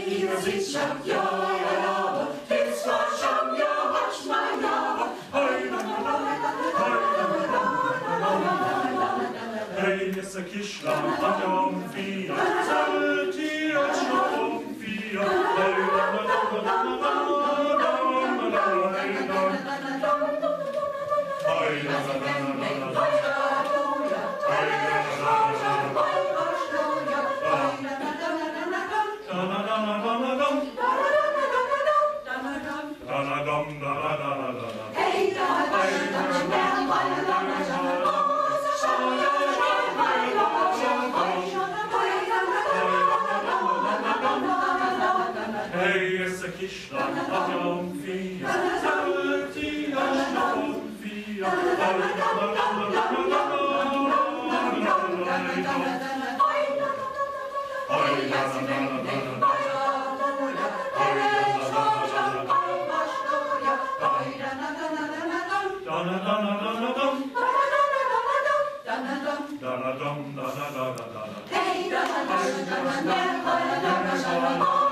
Kischlein hat ja um vier, zählt ihr schon um vier. Kischlein hat ja um vier, zählt ihr schon um vier. Hey,